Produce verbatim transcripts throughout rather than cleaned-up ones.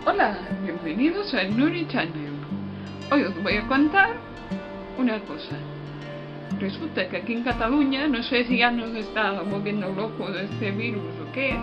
Hola, bienvenidos a Nuri Channel. Hoy os voy a contar una cosa. Resulta que aquí en Cataluña, no sé si ya nos está volviendo locos este virus o qué,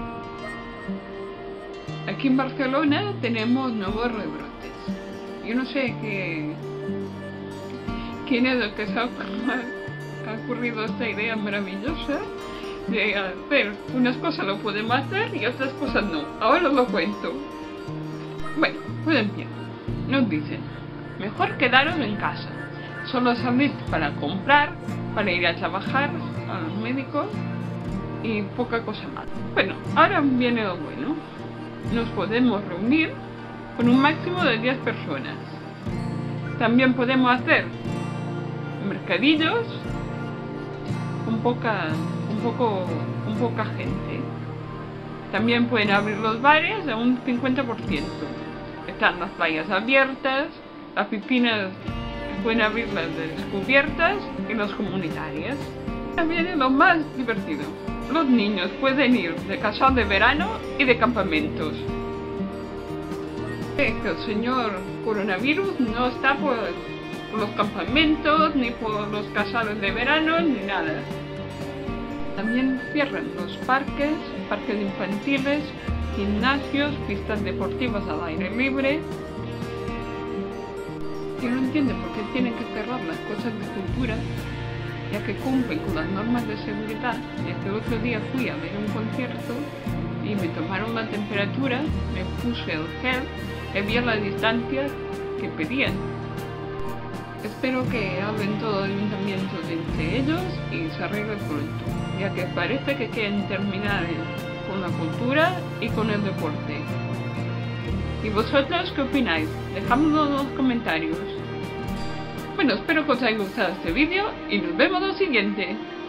aquí en Barcelona tenemos nuevos rebrotes. Yo no sé qué, quién es el que se ha ha ocurrido esta idea maravillosa de hacer unas cosas lo podemos hacer y otras cosas no. Ahora os lo cuento. Bueno, pues empiezo. Nos dicen, mejor quedaros en casa. Solo salid para comprar, para ir a trabajar, a los médicos y poca cosa más. Bueno, ahora viene lo bueno. Nos podemos reunir con un máximo de diez personas. También podemos hacer mercadillos con poca, un poco, con poca gente. También pueden abrir los bares a un cincuenta por ciento. Están las playas abiertas, las piscinas pueden abrirlas descubiertas y las comunitarias. También es lo más divertido. Los niños pueden ir de casal de verano y de campamentos. Es que el señor coronavirus no está por los campamentos, ni por los casales de verano, ni nada. También cierran los parques, parques infantiles, gimnasios, pistas deportivas al aire libre. Yo no entiendo por qué tienen que cerrar las cosas de cultura, ya que cumplen con las normas de seguridad. Ya que el otro día fui a ver un concierto y me tomaron la temperatura, me puse el gel, y vi la distancia que pedían. Espero que hablen todo el ayuntamiento entre ellos y se arregle pronto, ya que parece que quieren terminar con la cultura y con el deporte. ¿Y vosotros qué opináis? Dejadmelo en los comentarios. Bueno, espero que os haya gustado este vídeo y nos vemos en el siguiente.